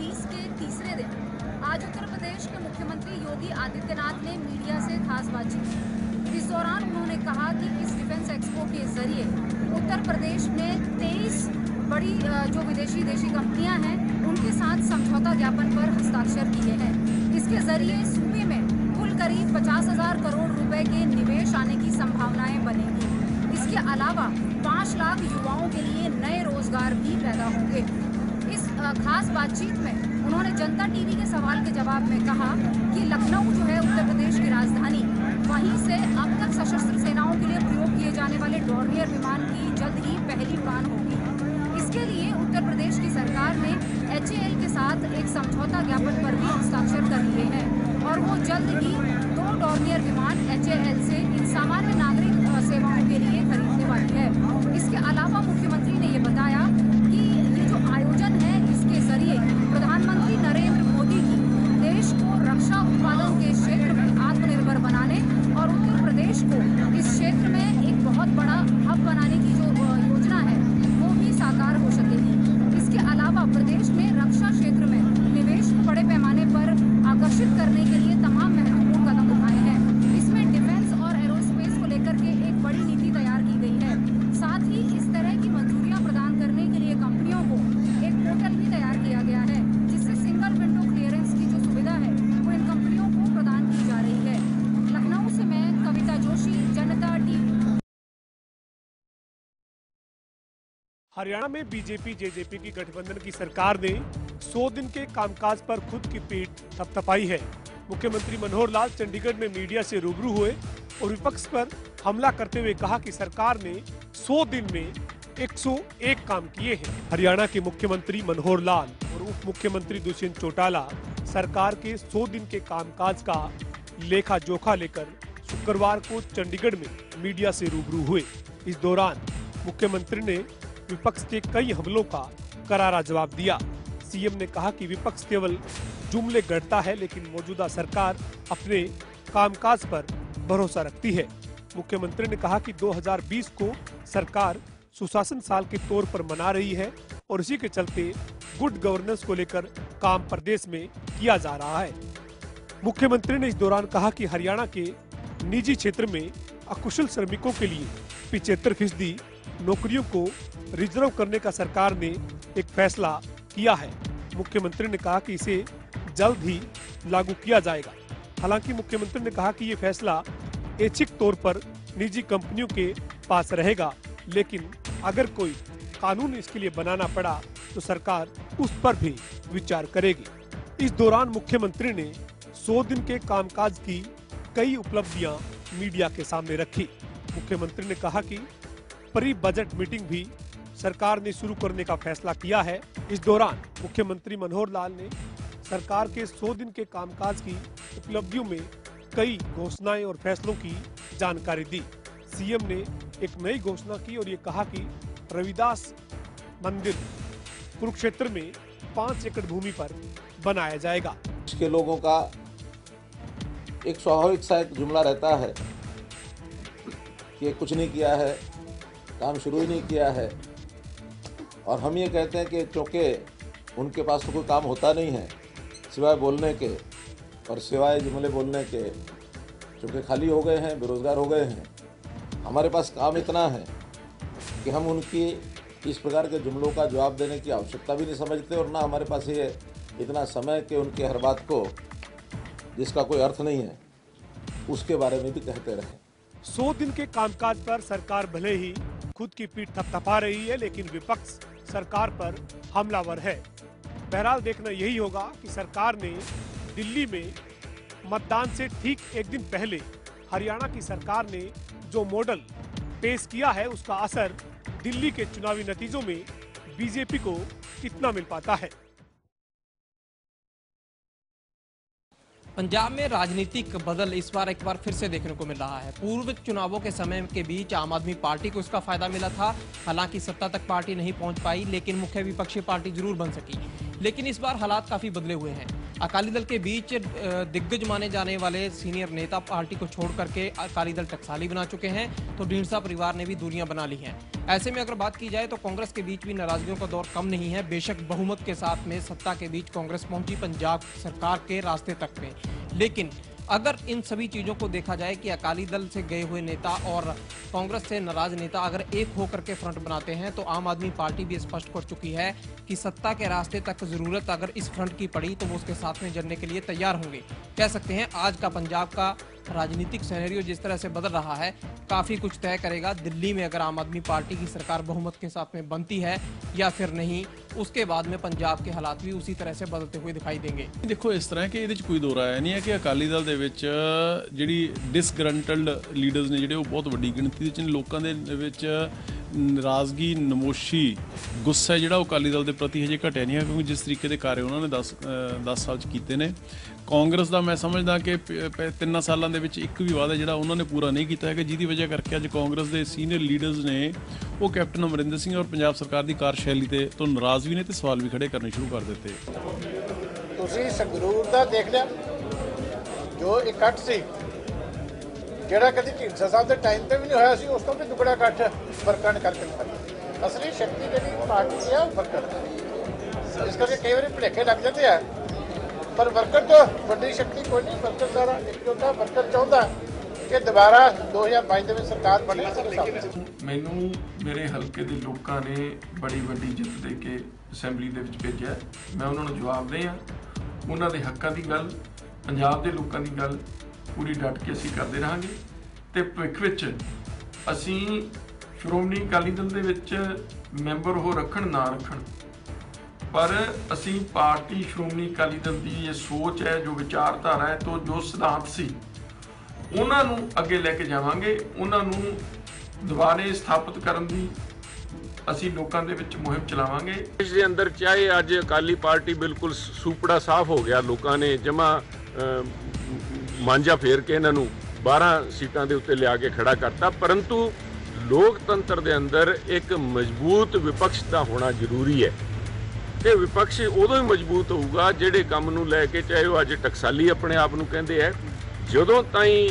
2020 के तीसरे दिन आज उत्तर प्रदेश के मुख्यमंत्री योगी आदित्यनाथ ने मीडिया से खास बातचीत की। इस दौरान उन्होंने कहा कि इस डिफेंस एक्सपो के जरिए उत्तर प्रदेश में 23 बड़ी जो विदेशी कंपनियां हैं उनके साथ समझौता ज्ञापन पर हस्ताक्षर किए हैं। इसके जरिए सूबे में कुल करीब 50,000 करोड़ रुपए के निवेश आने की संभावनाएं बनेंगी। इसके अलावा 5 लाख युवाओं के लिए नए रोजगार भी पैदा होंगे। इस खास बातचीत में उन्होंने जनता टीवी के सवाल के जवाब में कहा कि लखनऊ जो है उत्तर प्रदेश की राजधानी, वहीं से अब तक सशस्त्र सेनाओं के लिए प्रयोग किए जाने वाले डॉर्नियर विमान की जल्द ही पहली उड़ान होगी। इसके लिए उत्तर प्रदेश की सरकार ने HAL के साथ एक समझौता ज्ञापन पर भी हस्ताक्षर कर लिए हैं और वो जल्द ही 2 डॉर्नियर विमान HAL से इन सामान्य नागरिक सेवाओं के लिए खरीदने वाली है। इसके अलावा मुख्यमंत्री ने ये बताया कि ये जो आयोजन है इसके जरिए प्रधानमंत्री नरेंद्र मोदी की देश को रक्षा उत्पादन के क्षेत्र में आत्मनिर्भर बनाने और उत्तर प्रदेश को इस क्षेत्र में एक बहुत बड़ा हब बनाने की जो योजना है वो भी साकार हो सकेगी। इसके अलावा प्रदेश में रक्षा क्षेत्र में निवेश को बड़े पैमाने पर आकर्षित करने के लिए तमाम महत्वपूर्ण कदम उठाए हैं। इसमें डिफेंस और एरोस्पेस को लेकर के एक बड़ी नीति तैयार की गई है। साथ ही इस तरह की मंजूरियां प्रदान करने के लिए कंपनियों को एक पोर्टल भी तैयार किया गया है, जिससे सिंगल विंडो क्लियरेंस की जो सुविधा है वो इन कंपनियों को प्रदान की जा रही है। लखनऊ से मैं कविता जोशी, जनता टीवी। हरियाणा में बीजेपी जेजेपी की गठबंधन की सरकार ने 100 दिन के कामकाज पर खुद की पीठ थपथपाई है। मुख्यमंत्री मनोहर लाल चंडीगढ़ में मीडिया से रूबरू हुए और विपक्ष पर हमला करते हुए कहा कि सरकार ने 100 दिन में 101 काम किए हैं। हरियाणा के मुख्यमंत्री मनोहर लाल और उप मुख्यमंत्री दुष्यंत चौटाला सरकार के 100 दिन के कामकाज का लेखा जोखा लेकर शुक्रवार को चंडीगढ़ में मीडिया से रूबरू हुए। इस दौरान मुख्यमंत्री ने विपक्ष के कई हमलों का करारा जवाब दिया। सीएम ने कहा कि विपक्ष केवल जुमले गढ़ता है, लेकिन मौजूदा सरकार अपने कामकाज पर भरोसा रखती है। मुख्यमंत्री ने कहा कि 2020 को सरकार सुशासन साल के तौर पर मना रही है और इसी के चलते गुड गवर्नेंस को लेकर काम प्रदेश में किया जा रहा है। मुख्यमंत्री ने इस दौरान कहा कि हरियाणा के निजी क्षेत्र में अकुशल श्रमिकों के लिए 75% नौकरियों को रिजर्व करने का सरकार ने एक फैसला किया है। मुख्यमंत्री ने कहा कि इसे जल्द ही लागू किया जाएगा। हालांकि मुख्यमंत्री ने कहा कि ये फैसला ऐच्छिक तौर पर निजी कंपनियों के पास रहेगा, लेकिन अगर कोई कानून इसके लिए बनाना पड़ा तो सरकार उस पर भी विचार करेगी। इस दौरान मुख्यमंत्री ने 100 दिन के कामकाज की कई उपलब्धियां मीडिया के सामने रखी। मुख्यमंत्री ने कहा कि प्री बजट मीटिंग भी सरकार ने शुरू करने का फैसला किया है। इस दौरान मुख्यमंत्री मनोहर लाल ने सरकार के 100 दिन के कामकाज की उपलब्धियों में कई घोषणाएं और फैसलों की जानकारी दी। सीएम ने एक नई घोषणा की और ये कहा कि रविदास मंदिर कुरुक्षेत्र में 5 एकड़ भूमि पर बनाया जाएगा। इसके लोगों का एक स्वाभाविक सा एक जुमला रहता है कि कुछ नहीं किया है, काम शुरू ही नहीं किया है, और हम ये कहते हैं कि चूँकि उनके पास तो कोई काम होता नहीं है सिवाय बोलने के और सिवाय जुमले बोलने के, चूँकि खाली हो गए हैं, बेरोजगार हो गए हैं। हमारे पास काम इतना है कि हम उनकी इस प्रकार के जुमलों का जवाब देने की आवश्यकता भी नहीं समझते, और ना हमारे पास ये इतना समय कि उनकी हर बात को जिसका कोई अर्थ नहीं है उसके बारे में भी कहते रहे। 100 दिन के कामकाज पर सरकार भले ही खुद की पीठ थपथपा रही है, लेकिन विपक्ष सरकार पर हमलावर है। बहरहाल देखना यही होगा कि सरकार ने दिल्ली में मतदान से ठीक एक दिन पहले हरियाणा की सरकार ने जो मॉडल पेश किया है उसका असर दिल्ली के चुनावी नतीजों में बीजेपी को कितना मिल पाता है। पंजाब में राजनीतिक बदल इस बार एक बार फिर से देखने को मिल रहा है। पूर्व चुनावों के समय के बीच आम आदमी पार्टी को इसका फायदा मिला था। हालांकि सत्ता तक पार्टी नहीं पहुंच पाई, लेकिन मुख्य विपक्षी पार्टी जरूर बन सकी। लेकिन इस बार हालात काफी बदले हुए हैं। अकाली दल के बीच दिग्गज माने जाने वाले सीनियर नेता पार्टी को छोड़ करके अकाली दल टकसाली बना चुके हैं, तो ढींढसा परिवार ने भी दूरियां बना ली हैं। ऐसे में अगर बात की जाए तो कांग्रेस के बीच भी नाराजगियों का दौर कम नहीं है। बेशक बहुमत के साथ में सत्ता के बीच कांग्रेस पहुंची पंजाब सरकार के रास्ते तक में, लेकिन अगर इन सभी चीजों को देखा जाए कि अकाली दल से गए हुए नेता और कांग्रेस से नाराज नेता अगर एक होकर के फ्रंट बनाते हैं, तो आम आदमी पार्टी भी स्पष्ट कर चुकी है कि सत्ता के रास्ते तक जरूरत अगर इस फ्रंट की पड़ी तो वो उसके साथ में जड़ने के लिए तैयार होंगे। कह सकते हैं आज का पंजाब का राजनीतिक सिनेरियो जिस तरह से बदल रहा है, काफी कुछ तय करेगा दिल्ली में अगर आम आदमी पार्टी की सरकार बहुमत के साथ में बनती है या फिर नहीं। उसके बाद में पंजाब के हालात भी उसी तरह से बदलते हुए दिखाई देंगे। देखो इस तरह कि ਇਹਦੇ ਚ ਕੋਈ ਦੋ ਰਾਏ ਨਹੀਂ ਹੈ ਕਿ ਅਕਾਲੀ ਦਲ ਦੇ ਵਿੱਚ ਜਿਹੜੀ ਡਿਸਗਰੰਟਲਡ ਲੀਡਰਸ ਨੇ ਜਿਹੜੇ ਉਹ ਬਹੁਤ ਵੱਡੀ ਗਿਣਤੀ ਦੇ ਵਿੱਚ ਨੇ। ਲੋਕਾਂ ਦੇ ਵਿੱਚ ਨਾਰਾਜ਼ਗੀ, ਨਮੋਸ਼ੀ, ਗੁੱਸਾ ਜਿਹੜਾ ਉਹ ਅਕਾਲੀ ਦਲ ਦੇ ਪ੍ਰਤੀ ਹਜੇ ਘਟਿਆ ਨਹੀਂ ਹੈ, ਕਿਉਂਕਿ ਜਿਸ ਤਰੀਕੇ ਦੇ ਕਾਰਜ ਉਹਨਾਂ ਨੇ 10 ਸਾਲ ਚ ਕੀਤੇ ਨੇ। ਕਾਂਗਰਸ ਦਾ ਮੈਂ ਸਮਝਦਾ ਕਿ 3 ਸਾਲਾਂ ਦੇ ਵਿੱਚ ਇੱਕ ਵੀ ਵਾਅਦਾ ਜਿਹੜਾ ਉਹਨਾਂ ਨੇ ਪੂਰਾ ਨਹੀਂ ਕੀਤਾ ਹੈ, ਕਿ ਜਿਹਦੀ ਵਜ੍ਹਾ ਕਰਕੇ ਅੱਜ ਕਾਂਗਰਸ ਦੇ ਸੀਨੀਅਰ ਲੀਡਰਸ ਨੇ ਉਹ ਕੈਪਟਨ ਅਮਰਿੰਦਰ ਸਿੰਘ ਔਰ ਪੰਜਾਬ ਸਰਕਾਰ ਦੀ ਕਾਰਜਸ਼ੈਲੀ ਤੇ ਤੋਂ ਨਾਰਾਜ਼ ਵੀ ਨੇ ਤੇ ਸਵਾਲ ਵੀ ਖੜੇ ਕਰਨੇ ਸ਼ੁਰੂ ਕਰ ਦਿੱਤੇ। ਤੁਸੀਂ ਸੰਗਰੂਰ ਦਾ ਦੇਖ ਲਿਆ ਜੋ ਇਕੱਠ ਸੀ, ਜਿਹੜਾ ਕਦੀ ਢੀਂਡਸਾ ਸਾਹਿਬ ਦੇ ਟਾਈਮ ਤੇ ਵੀ ਨਹੀਂ ਹੋਇਆ ਸੀ, ਉਸ ਤੋਂ ਵੀ ਦੁੱਗਣਾ ਇਕੱਠ ਵਰਕਰ ਨੇ ਕਰਕੇ ਦਿਖਾਇਆ। ਅਸਲੀ ਸ਼ਕਤੀ ਜਿਹੜੀ ਪਾਰਟੀ ਦੀ ਆ ਉਹ ਵਰਕਰ ਹੈ। ਇਸ ਕਰਕੇ ਕਈ ਵਾਰੀ ਭੁਲੇਖੇ ਲੱਗ ਜਾਂਦੇ ਆ, ਪਰ ਵਰਕਰ ਤੋਂ ਵੱਡੀ ਸ਼ਕਤੀ ਕੋਈ ਨਹੀਂ। ਵਰਕਰ ਸਾਰਾ ਇਕਜੁੱਟਾ, ਵਰਕਰ ਚਾਹੁੰਦਾ ਕਿ ਦੁਬਾਰਾ 2022 ਦੇ ਵਿੱਚ ਸਰਕਾਰ ਬਣੇ। ਮੈਨੂੰ ਮੇਰੇ ਹਲਕੇ ਦੇ ਲੋਕਾਂ ਨੇ ਬੜੀ ਵੱਡੀ ਜਿੱਤ ਦੇ ਕੇ ਅਸੈਂਬਲੀ ਦੇ ਵਿੱਚ ਭੇਜਿਆ। ਮੈਂ ਉਹਨਾਂ ਨੂੰ ਜਵਾਬ ਦੇ ਆ, ਉਹਨਾਂ ਦੇ ਹੱਕਾਂ ਦੀ ਗੱਲ, ਪੰਜਾਬ ਦੇ ਲੋਕਾਂ ਦੀ ਗੱਲ ਪੂਰੀ ਡਟ ਕੇ ਅਸੀਂ ਕਰਦੇ ਰਹਾਂਗੇ ਤੇ ਭਵਿੱਖ ਵਿੱਚ ਅਸੀਂ ਸ਼੍ਰੋਮਣੀ ਅਕਾਲੀ ਦਲ ਦੇ ਵਿੱਚ ਮੈਂਬਰ ਉਹ ਰੱਖਣ ਨਾ ਰੱਖਣ, ਪਰ ਅਸੀਂ ਪਾਰਟੀ ਸ਼੍ਰੋਮਣੀ ਅਕਾਲੀ ਦਲ ਦੀ ਇਹ ਸੋਚ ਹੈ, ਜੋ ਵਿਚਾਰਧਾਰਾ ਹੈ, ਤੋਂ ਜੋ ਸਿਧਾਂਤ ਸੀ ਉਹਨਾਂ ਨੂੰ ਅੱਗੇ ਲੈ ਕੇ ਜਾਵਾਂਗੇ। ਉਹਨਾਂ ਨੂੰ ਦੁਬਾਰੇ ਸਥਾਪਿਤ ਕਰਨ ਦੀ ਅਸੀਂ ਲੋਕਾਂ ਦੇ ਵਿੱਚ ਮੁਹਿੰਮ ਚਲਾਵਾਂਗੇ। ਇਸ ਦੇ ਅੰਦਰ ਚਾਹੇ ਅੱਜ ਅਕਾਲੀ ਪਾਰਟੀ ਬਿਲਕੁਲ ਸੂਪੜਾ ਸਾਫ਼ ਹੋ ਗਿਆ, ਲੋਕਾਂ ਨੇ ਜਮਾ ਮਾਂਜਾ ਫੇਰ ਕੇ ਇਹਨਾਂ ਨੂੰ 12 ਸੀਟਾਂ ਦੇ ਉੱਤੇ ਲਿਆ ਕੇ ਖੜਾ ਕਰਤਾ, ਪਰੰਤੂ ਲੋਕਤੰਤਰ ਦੇ ਅੰਦਰ ਇੱਕ ਮਜ਼ਬੂਤ ਵਿਪਕਸ਼ ਦਾ ਹੋਣਾ ਜ਼ਰੂਰੀ ਹੈ ਤੇ ਵਿਪਕਸ਼ ਉਦੋਂ ਹੀ ਮਜ਼ਬੂਤ ਹੋਊਗਾ ਜਿਹੜੇ ਕੰਮ ਨੂੰ ਲੈ ਕੇ, ਚਾਹੇ ਉਹ ਅੱਜ ਟਕਸਾਲੀ ਆਪਣੇ ਆਪ ਨੂੰ ਕਹਿੰਦੇ ਹੈ, ਜਦੋਂ ਤਾਈਂ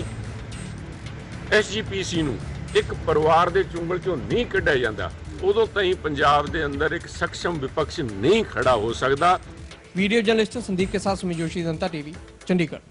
SGPC ਨੂੰ ਇੱਕ ਪਰਿਵਾਰ ਦੇ ਚੁੰਗਲ ਚੋਂ ਨਹੀਂ ਕੱਢਿਆ ਜਾਂਦਾ, ਉਦੋਂ ਤਾਈਂ ਪੰਜਾਬ ਦੇ ਅੰਦਰ ਇੱਕ ਸક્ષਮ ਵਿਪਕਸ਼ नहीं खड़ा हो सकता। वीडियो जर्नलिस्ट संदीप के साथ सुमित जोशी, जनता टीवी, चंडीगढ़।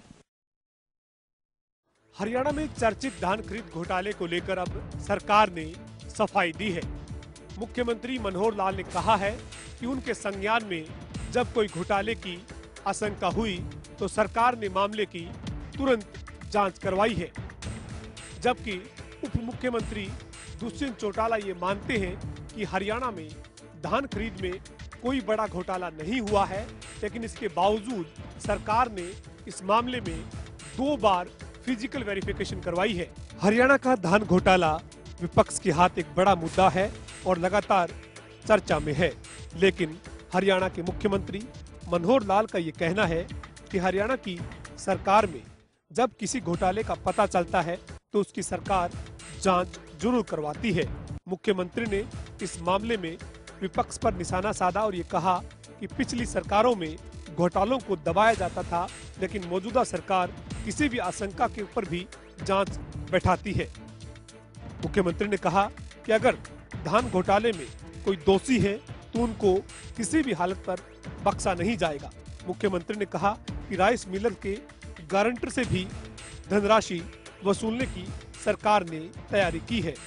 हरियाणा में चर्चित धान खरीद घोटाले को लेकर अब सरकार ने सफाई दी है। मुख्यमंत्री मनोहर लाल ने कहा है कि उनके संज्ञान में जब कोई घोटाले की आशंका हुई तो सरकार ने मामले की तुरंत जांच करवाई है। जबकि उप मुख्यमंत्री दुष्यंत चौटाला ये मानते हैं कि हरियाणा में धान खरीद में कोई बड़ा घोटाला नहीं हुआ है, लेकिन इसके बावजूद सरकार ने इस मामले में 2 बार फिजिकल वेरिफिकेशन करवाई है। हरियाणा का धान घोटाला विपक्ष के हाथ एक बड़ा मुद्दा है और लगातार चर्चा में है, लेकिन हरियाणा के मुख्यमंत्री मनोहर लाल का ये कहना है कि हरियाणा की सरकार में जब किसी घोटाले का पता चलता है तो उसकी सरकार जांच जरूर करवाती है। मुख्यमंत्री ने इस मामले में विपक्ष पर निशाना साधा और ये कहा कि पिछली सरकारों में घोटालों को दबाया जाता था, लेकिन मौजूदा सरकार किसी भी आशंका के ऊपर भी जांच बैठाती है। मुख्यमंत्री ने कहा कि अगर धान घोटाले में कोई दोषी है तो उनको किसी भी हालत पर बख्शा नहीं जाएगा। मुख्यमंत्री ने कहा कि राइस मिलर के गारंटर से भी धनराशि वसूलने की सरकार ने तैयारी की है।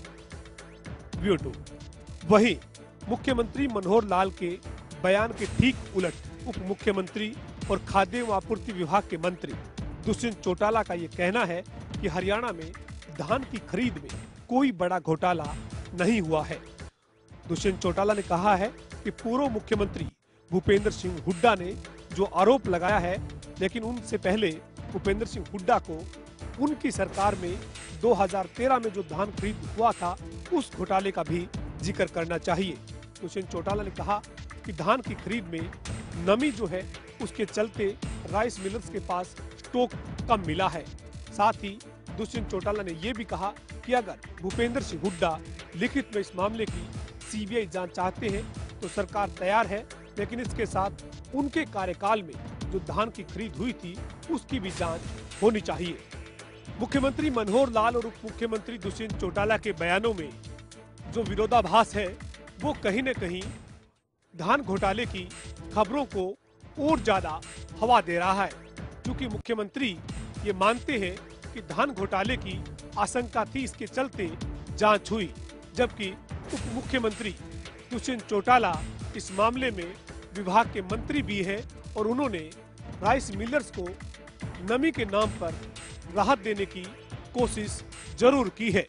वहीं मुख्यमंत्री मनोहर लाल के बयान के ठीक उलट उप मुख्यमंत्री और खाद्य एवं आपूर्ति विभाग के मंत्री दुष्यंत चौटाला का ये कहना है कि हरियाणा में धान की खरीद में कोई बड़ा घोटाला नहीं हुआ है। दुष्यंत चौटाला ने कहा है कि पूर्व मुख्यमंत्री भूपेंद्र सिंह हुड्डा ने जो आरोप लगाया है, लेकिन उनसे पहले भूपेंद्र सिंह हुड्डा को उनकी सरकार में 2013 में जो धान खरीद हुआ था उस घोटाले का भी जिक्र करना चाहिए। दुष्यंत चौटाला ने कहा कि धान की खरीद में नमी जो है उसके चलते राइस मिलर्स के पास स्टॉक कम मिला है। साथ ही दुष्यंत चौटाला ने यह भी कहा कि अगर भूपेंद्र सिंह हुड्डा लिखित में इस मामले की सीबीआई जांच चाहते हैं तो सरकार तैयार है, लेकिन इसके साथ उनके कार्यकाल में जो धान की खरीद हुई थी उसकी भी जांच होनी चाहिए। मुख्यमंत्री मनोहर लाल और उप मुख्यमंत्री दुष्यंत चौटाला के बयानों में जो विरोधाभास है वो कहीं न कहीं धान घोटाले की खबरों को और ज्यादा हवा दे रहा है, क्योंकि मुख्यमंत्री ये मानते हैं कि धान घोटाले की आशंका थी, इसके चलते जांच हुई, जबकि उप मुख्यमंत्री दुष्यंत चौटाला इस मामले में विभाग के मंत्री भी हैं और उन्होंने राइस मिलर्स को नमी के नाम पर राहत देने की कोशिश जरूर की है।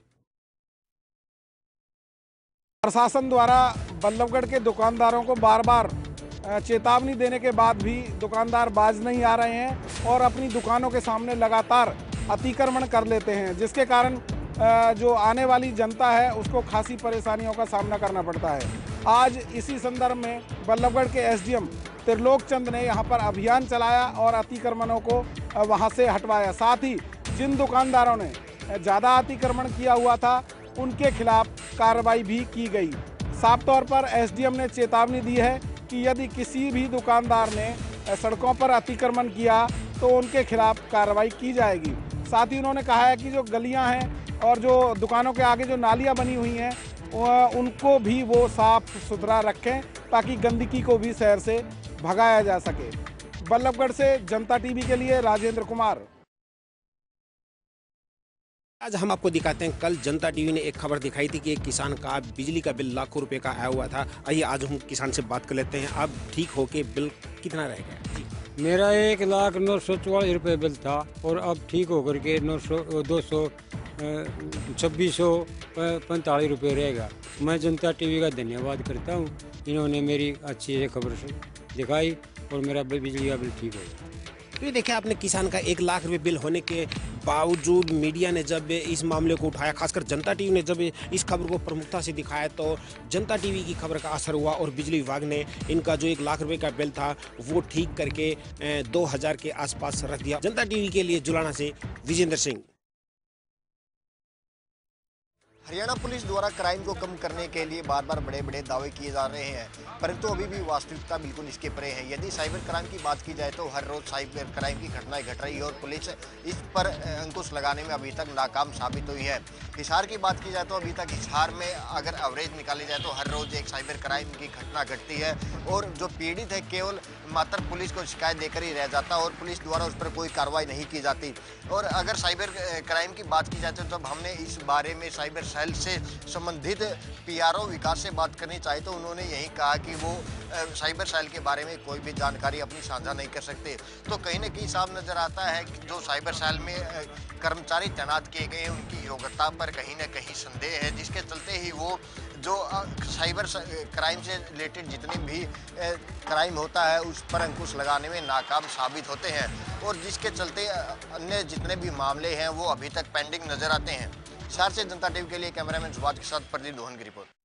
प्रशासन द्वारा बल्लभगढ़ के दुकानदारों को बार बार चेतावनी देने के बाद भी दुकानदार बाज नहीं आ रहे हैं और अपनी दुकानों के सामने लगातार अतिक्रमण कर लेते हैं, जिसके कारण जो आने वाली जनता है उसको खासी परेशानियों का सामना करना पड़ता है। आज इसी संदर्भ में बल्लभगढ़ के एसडीएम त्रिलोक चंद ने यहाँ पर अभियान चलाया और अतिक्रमणों को वहाँ से हटवाया। साथ ही जिन दुकानदारों ने ज़्यादा अतिक्रमण किया हुआ था उनके खिलाफ कार्रवाई भी की गई। साफ तौर पर एसडीएम ने चेतावनी दी है कि यदि किसी भी दुकानदार ने सड़कों पर अतिक्रमण किया तो उनके खिलाफ कार्रवाई की जाएगी। साथ ही उन्होंने कहा है कि जो गलियां हैं और जो दुकानों के आगे जो नालियां बनी हुई हैं उनको भी वो साफ सुथरा रखें ताकि गंदगी को भी शहर से भगाया जा सके। बल्लभगढ़ से जनता टीवी के लिए राजेंद्र कुमार। आज हम आपको दिखाते हैं, कल जनता टीवी ने एक खबर दिखाई थी कि एक किसान का बिजली का बिल लाखों रुपए का आया हुआ था। आइए आज हम किसान से बात कर लेते हैं। अब ठीक होके बिल कितना रह गया? मेरा 1,09,44 रुपये बिल था और अब ठीक होकर के 2645 रुपये रहेगा। मैं जनता टीवी का धन्यवाद करता हूँ, इन्होंने मेरी अच्छी से खबर दिखाई और मेरा बिजली का बिल ठीक हो गया। तो ये देखिए, आपने किसान का 1 लाख रुपए बिल होने के बावजूद मीडिया ने जब इस मामले को उठाया, खासकर जनता टीवी ने जब इस खबर को प्रमुखता से दिखाया, तो जनता टीवी की खबर का असर हुआ और बिजली विभाग ने इनका जो 1 लाख रुपए का बिल था वो ठीक करके 2000 के आसपास रख दिया। जनता टीवी के लिए जुलाना से विजेंद्र सिंह। हरियाणा पुलिस द्वारा क्राइम को कम करने के लिए बार बार बड़े बड़े दावे किए जा रहे हैं, परंतु अभी भी वास्तविकता बिल्कुल इसके परे है। यदि साइबर क्राइम की बात की जाए तो हर रोज साइबर क्राइम की घटनाएं घट रही है और पुलिस इस पर अंकुश लगाने में अभी तक नाकाम साबित हुई है। हिसार की बात की जाए तो अभी तक हिसार में अगर एवरेज निकाली जाए तो हर रोज एक साइबर क्राइम की घटना घटती है और जो पीड़ित है केवल मात्र पुलिस को शिकायत देकर ही रह जाता और पुलिस द्वारा उस पर कोई कार्रवाई नहीं की जाती। और अगर साइबर क्राइम की बात की जाए तो जब हमने इस बारे में साइबर सेल से संबंधित पीआरओ विकास से बात करनी चाहिए तो उन्होंने यही कहा कि वो साइबर सेल के बारे में कोई भी जानकारी अपनी साझा नहीं कर सकते। तो कहीं ना कहीं साफ नजर आता है कि जो साइबर सेल में कर्मचारी तैनात किए गए हैं उनकी योग्यता पर कहीं ना कहीं संदेह है, जिसके चलते ही वो जो साइबर क्राइम से रिलेटेड जितनी भी क्राइम होता है उस पर अंकुश लगाने में नाकाम साबित होते हैं और जिसके चलते अन्य जितने भी मामले हैं वो अभी तक पेंडिंग नजर आते हैं। हिसार से जनता टीवी के लिए कैमरामैन सुभाष के साथ प्रदीप दोहन की रिपोर्ट।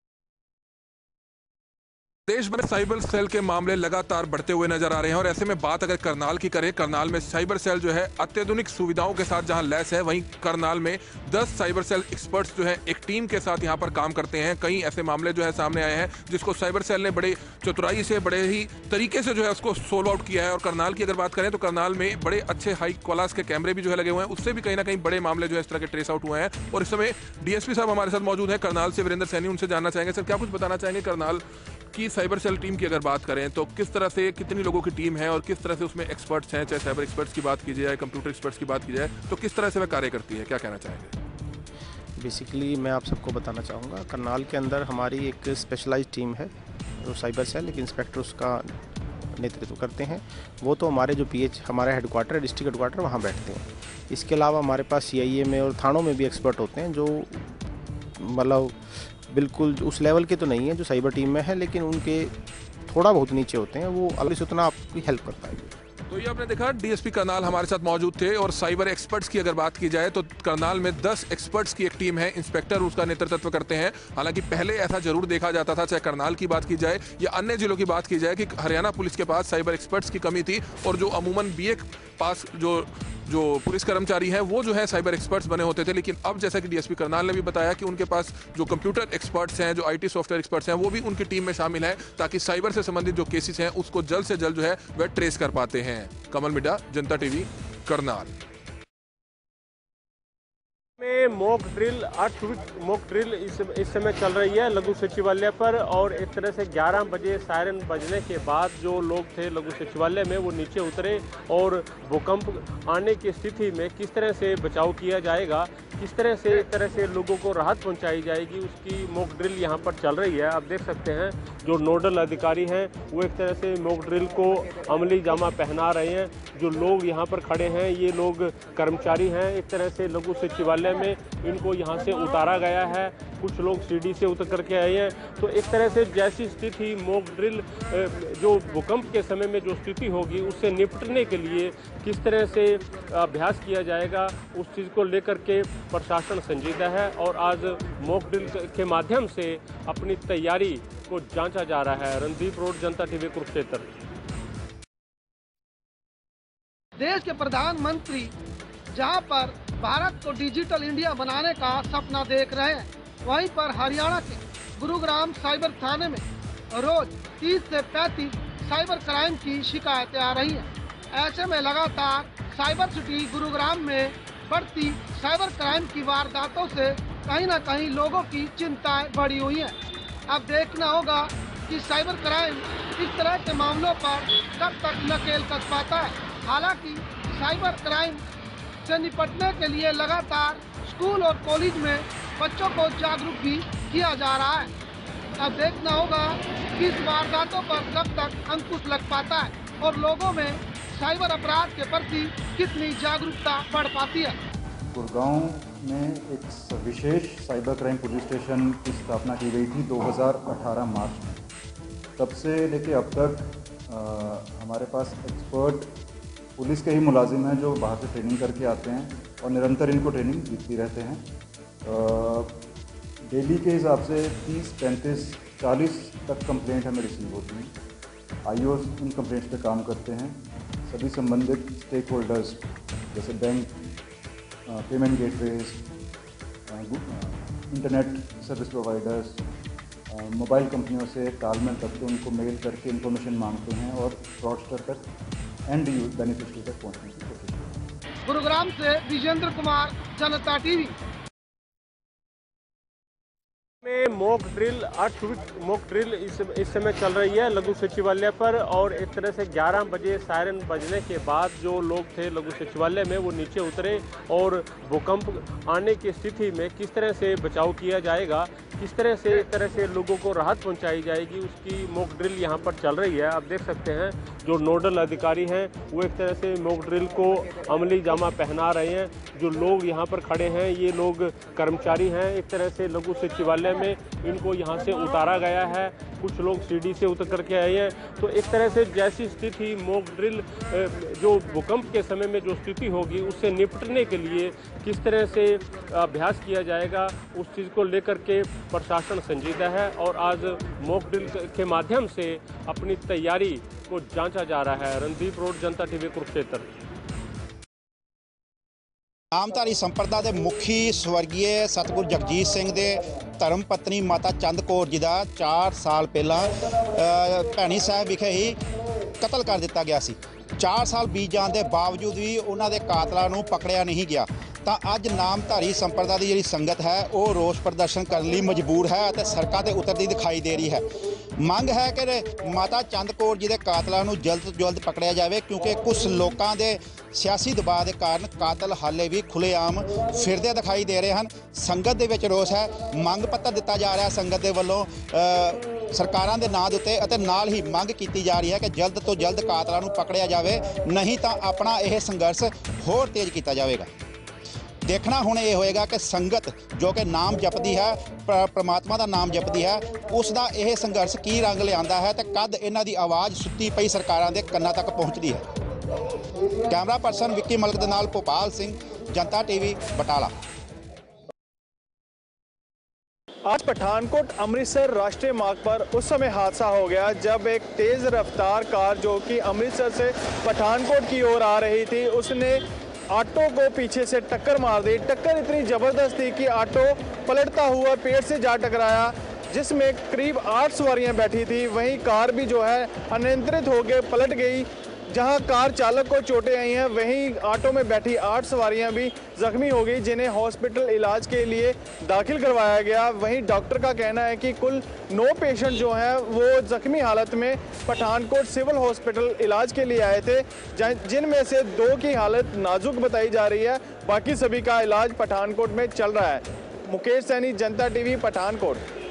देश भर में साइबर सेल के मामले लगातार बढ़ते हुए नजर आ रहे हैं और ऐसे में बात अगर करनाल की करें, करनाल में साइबर सेल जो है अत्याधुनिक सुविधाओं के साथ जहां लैस है, वहीं करनाल में 10 साइबर सेल एक्सपर्ट्स जो है एक टीम के साथ यहां पर काम करते हैं। कई ऐसे मामले जो है सामने आए हैं जिसको साइबर सेल ने बड़े चतुराई से, बड़े ही तरीके से जो है उसको सोल्व आउट किया है। और करनाल की अगर बात करें तो करनाल में बड़े अच्छे हाई क्लास के कैमरे भी जो है लगे हुए हैं, उससे भी कहीं ना कहीं बड़े मामले जो है इस तरह के ट्रेस आउट हुए हैं। और इस समय डीएसपी साहब हमारे साथ मौजूद है करनाल से, वीरेंद्र सैनी, उनसे जानना चाहेंगे। सर, क्या कुछ बताना चाहेंगे करनाल की साइबर सेल टीम की अगर बात करें तो किस तरह से, कितनी लोगों की टीम है और किस तरह से उसमें एक्सपर्ट्स हैं, चाहे साइबर एक्सपर्ट्स की बात की जाए, कंप्यूटर एक्सपर्ट्स की बात की जाए, तो किस तरह से वह कार्य करती है, क्या कहना चाहेंगे? बेसिकली मैं आप सबको बताना चाहूँगा, करनाल के अंदर हमारी एक स्पेशलाइज्ड टीम है जो साइबर सेल, एक इंस्पेक्टर उसका नेतृत्व करते हैं। वो तो हमारे जो पीएच, हमारा हेडक्वार्टर, डिस्ट्रिक्ट हेडक्वार्टर, वहाँ बैठते हैं। इसके अलावा हमारे पास सीआईए में और थानों में भी एक्सपर्ट होते हैं जो मतलब बिल्कुल उस लेवल के तो नहीं है जो साइबर टीम में है, लेकिन उनके थोड़ा बहुत नीचे होते हैं, वो अलग से उतना आपकी हेल्प कर पाएंगे। तो ये आपने देखा, डीएसपी करनाल हमारे साथ मौजूद थे। और साइबर एक्सपर्ट्स की अगर बात की जाए तो करनाल में 10 एक्सपर्ट्स की एक टीम है, इंस्पेक्टर उसका नेतृत्व करते हैं। हालांकि पहले ऐसा जरूर देखा जाता था, चाहे करनाल की बात की जाए या अन्य जिलों की बात की जाए, कि हरियाणा पुलिस के पास साइबर एक्सपर्ट्स की कमी थी और जो अमूमन बीए पास जो जो पुलिस कर्मचारी हैं वो जो है साइबर एक्सपर्ट्स बने होते थे, लेकिन अब जैसा कि डीएसपी करनाल ने भी बताया कि उनके पास जो कंप्यूटर एक्सपर्ट्स हैं, जो आईटी सॉफ्टवेयर एक्सपर्ट्स हैं, वो भी उनकी टीम में शामिल हैं ताकि साइबर से संबंधित जो केसेस हैं उसको जल्द से जल्द जो है वह ट्रेस कर पाते हैं। कमल मिड्डा, जनता टीवी, करनाल। में मॉक ड्रिल 8 मॉक ड्रिल इस समय चल रही है लघु सचिवालय पर, और एक तरह से 11 बजे सायरन बजने के बाद जो लोग थे लघु सचिवालय में वो नीचे उतरे और भूकंप आने की स्थिति में किस तरह से बचाव किया जाएगा, किस तरह से एक तरह से लोगों को राहत पहुंचाई जाएगी, उसकी मॉक ड्रिल यहाँ पर चल रही है। आप देख सकते हैं जो नोडल अधिकारी हैं वो एक तरह से मॉक ड्रिल को अमली जामा पहना रहे हैं। जो लोग यहाँ पर खड़े हैं ये लोग कर्मचारी हैं, एक तरह से लघु सचिवालय में इनको यहाँ से उतारा गया है, कुछ लोग सीढ़ी से उतर करके आए हैं। तो एक तरह से जैसी स्थिति मॉक ड्रिल जो भूकंप के समय में जो स्थिति होगी उससे निपटने के लिए किस तरह से अभ्यास किया जाएगा उस चीज़ को लेकर के प्रशासन संजीदा है, और आज मॉक ड्रिल के माध्यम से अपनी तैयारी को जांचा जा रहा है। रणदीप रोड, जनता टीवी, कुरुक्षेत्र। देश के प्रधानमंत्री जहां पर भारत को डिजिटल इंडिया बनाने का सपना देख रहे हैं, वहीं पर हरियाणा के गुरुग्राम साइबर थाने में रोज 30 से 35 साइबर क्राइम की शिकायतें आ रही हैं। ऐसे में लगातार साइबर सिटी गुरुग्राम में बढ़ती साइबर क्राइम की वारदातों से कहीं न कहीं लोगों की चिंताएं बढ़ी हुई हैं। अब देखना होगा कि साइबर क्राइम इस तरह के मामलों पर कब तक नकेल कस पाता है। हालांकि साइबर क्राइम से निपटने के लिए लगातार स्कूल और कॉलेज में बच्चों को जागरूक भी किया जा रहा है। अब देखना होगा कि इस वारदातों पर कब तक अंकुश लग पाता है और लोगों में साइबर अपराध के प्रति कितनी जागरूकता बढ़ पाती है। गुड़गांव में एक विशेष साइबर क्राइम पुलिस स्टेशन की स्थापना की गई थी 2018 मार्च में। तब से लेके अब तक हमारे पास एक्सपर्ट पुलिस के ही मुलाजिम हैं जो बाहर से ट्रेनिंग करके आते हैं और निरंतर इनको ट्रेनिंग देती रहते हैं। डेली के हिसाब से 30, 35, 40 तक कंप्लेंट हमें रिसीव होती हैं। आईओ इन कंप्लेंट्स पे काम करते हैं। सभी संबंधित स्टेक होल्डर्स जैसे bank, payment gateways, internet service providers, mobile कंपनियों से तालमेल करके उनको मेल करके इन्फॉर्मेशन मांगते हैं और फ्रॉडस्टर तक एंड बेनिफिशियरी तक पहुंचने की कोशिश करते हैं। गुरुग्राम से विजेंद्र कुमार, जनता टीवी। में मॉक ड्रिल 8 मॉक ड्रिल इस समय चल रही है लघु सचिवालय पर, और एक तरह से 11 बजे सायरन बजने के बाद जो लोग थे लघु सचिवालय में वो नीचे उतरे और भूकंप आने की स्थिति में किस तरह से बचाव किया जाएगा, किस तरह से एक तरह से लोगों को राहत पहुंचाई जाएगी, उसकी मॉक ड्रिल यहाँ पर चल रही है। आप देख सकते हैं जो नोडल अधिकारी हैं वो एक तरह से मॉक ड्रिल को अमली जामा पहना रहे हैं। जो लोग यहाँ पर खड़े हैं ये लोग कर्मचारी हैं, एक तरह से लघु सचिवालय में इनको यहाँ से उतारा गया है, कुछ लोग सीढ़ी से उतर करके आए हैं। तो एक तरह से जैसी स्थिति मॉक ड्रिल जो भूकंप के समय में जो स्थिति होगी उससे निपटने के लिए किस तरह से अभ्यास किया जाएगा उस चीज़ को लेकर के प्रशासन संजीदा है, और आज मॉक ड्रिल के माध्यम से अपनी तैयारी को जांचा जा रहा है। रणदीप रोड, जनता टीवी, कुरुक्षेत्र। नामधारी संप्रदा के मुखी स्वर्गीय सतगुरु जगजीत सिंह के धर्म पत्नी माता चंद कौर जी का 4 साल पहला भैनी साहब विखे ही कतल कर दिता गया सी। 4 साल बीत जाने के बावजूद भी उन्होंने कातलों को पकड़िया नहीं गया। तो अज नामधारी संप्रदा की जी संगत है वो रोष प्रदर्शन करने लिए मजबूर है और सड़कों पर उतरती दिखाई दे रही है। मंग है कि माता चंद कौर जी के कातलों को जल्द तो जल्द पकड़िया जाए, क्योंकि कुछ लोगों के सियासी दबाव के कारण कातल हाले भी खुलेआम फिरदे दिखाई दे रहे हैं। संगत दे विच रोष है, मंग पत्र दिता जा रहा है संगत के वलों सरकारों के नाम उत्ते, अते नाल ही मंग की जा रही है कि जल्द तो जल्द कातलों को पकड़िया जाए, नहीं तो अपना यह संघर्ष होर तेज किया जाएगा। देखना हुण ये होएगा कि संगत जो कि नाम जपदी है, परमात्मा का नाम जपदी है, उसका यह संघर्ष की रंग लिया है, तो कद इन्हां दी आवाज़ सुत्ती पई सरकारां दे कन्नां तक पहुँचती है। कैमरा पर्सन विक्की मलिक दे नाल भोपाल सिंह, जनता टीवी, बटाला। आज पठानकोट अमृतसर राष्ट्रीय मार्ग पर उस समय हादसा हो गया जब एक तेज़ रफ्तार कार जो कि अमृतसर से पठानकोट की ओर आ रही थी, उसने ऑटो को पीछे से टक्कर मार दी। टक्कर इतनी ज़बरदस्त थी कि ऑटो पलटता हुआ पेड़ से जा टकराया, जिसमें करीब 8 सवारियां बैठी थी। वहीं कार भी जो है अनियंत्रित होकर पलट गई। जहां कार चालक को चोटें आई हैं, वहीं ऑटो में बैठी 8 सवारियां भी जख्मी हो गई, जिन्हें हॉस्पिटल इलाज के लिए दाखिल करवाया गया। वहीं डॉक्टर का कहना है कि कुल 9 पेशेंट जो हैं वो जख्मी हालत में पठानकोट सिविल हॉस्पिटल इलाज के लिए आए थे, जिनमें से 2 की हालत नाजुक बताई जा रही है। बाकी सभी का इलाज पठानकोट में चल रहा है। मुकेश सैनी, जनता टीवी, पठानकोट।